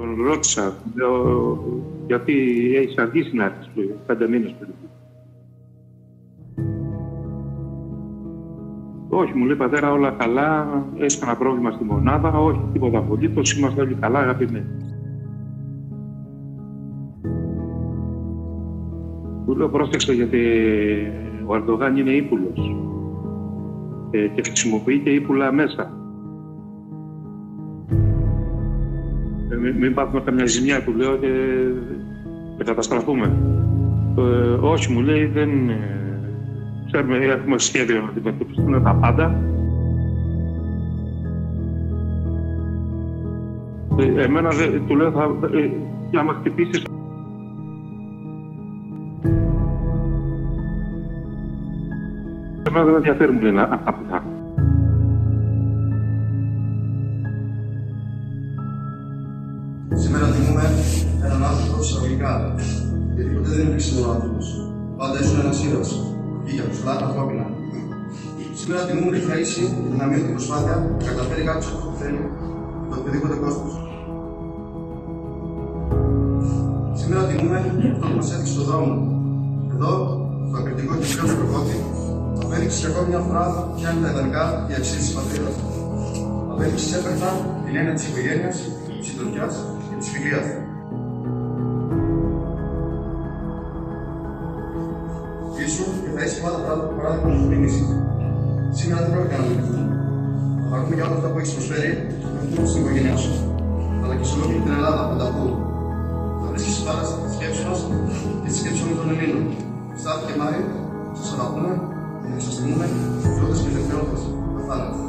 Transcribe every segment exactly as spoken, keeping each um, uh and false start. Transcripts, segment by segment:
Τον ρώτησα, λέω, γιατί έχεις αργήσει να έρθεις πέντε μήνες περίπου. Όχι, μου λέει, πατέρα, όλα καλά, έχει κανένα πρόβλημα στη μονάδα, όχι, τίποτα απολύτως, είμαστε όλοι καλά, αγαπημένοι. Του λέω, πρόσεξε, γιατί ο Ερντογάν είναι ύπουλος ε, και χρησιμοποιεί και ύπουλα μέσα. Ε, μην, μην πάθουμε καμιά ζημιά, του λέω, και, και καταστραφούμε. Ε, όχι, μου λέει, δεν... Ξέρουμε, έχουμε σχέδιο να αντιμετωπιστούν τα πάντα. Ε, εμένα, δε, του λέω, θα, ε, για να με χτυπήσεις. Εμένα δεν ενδιαφέρουν, μου λένε, αυτά που θα. Σήμερα τιμούμε έναν άνθρωπο εισαγωγικά, γιατί ποτέ δεν υπήρξε μόνο άνθρωπος. Πάντα ήσουν ένας ήρωας. Για τους λάθος ανθρώπινα. Σήμερα τιμούμε τη θέληση και την αμύωτη προσπάθεια να καταφέρει κάποιος αυτό που θέλει με οποιοδήποτε κόστος. Σήμερα τιμούμε αυτό που μας έδειξε στον δρόμο. Εδώ, στο ακριτικό και πλέον προκόπτη, απέδειξε και ακόμη μια φορά ποια είναι τα ιδανικά και οι αξίες της πατρίδας. Απέδειξε έπαιρνα την έννοια της οικογένειας, της συντροφιάς και της φιλίας. Ήσουν και θα είσαι πάντα παράδειγμα να μείνεις. Σήμερα δεν πρόκειται να μιλήσουμε. Θα ακούμε για όλα αυτά που έχεις προσφέρει, όχι μόνο στην οικογένειά σου, αλλά και σε ολόκληρη την Ελλάδα πανταχού. Θα βρίσκεις πάντα στη σκέψη μας και στη σκέψη όλων των Ελλήνων. Στάθη και Μάριο, σας αγαπούμε και σας τιμούμε, ζώντας και ελευθερώντας το θάνατο.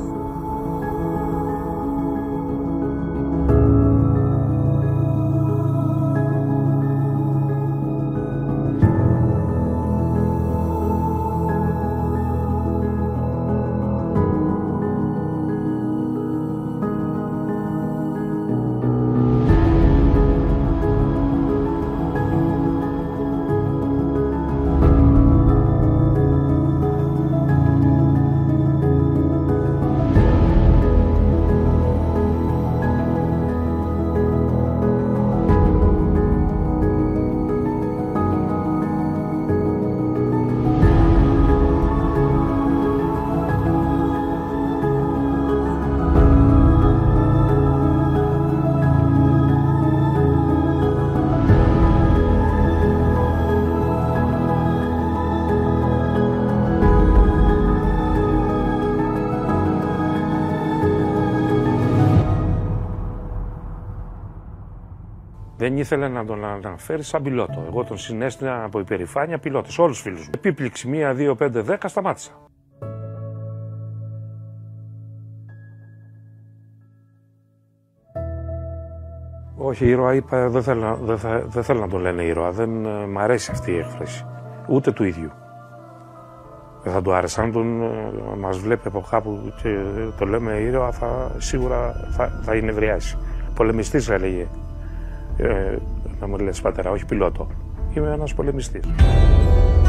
Δεν ήθελε να τον αναφέρει σαν πιλότο. Εγώ τον συνέστηνα από υπερηφάνεια πιλότο, όλους τους φίλους μου. Επίπληξη μία, δύο, πέντε, δέκα, σταμάτησα. Όχι, ήρωα είπα, δεν θέλω, δεν, θα, δεν θέλω να τον λένε ήρωα. Δεν μ' αρέσει αυτή η έκφραση. Ούτε του ίδιου. Δεν θα του άρεσε. Αν τον μας βλέπει από κάπου και το λέμε ήρωα, θα, σίγουρα θα, θα είναι ευριάσει. Πολεμιστής, έλεγε. Ε, να μου λες, πατέρα, όχι πιλότο. Είμαι ένας πολεμιστής.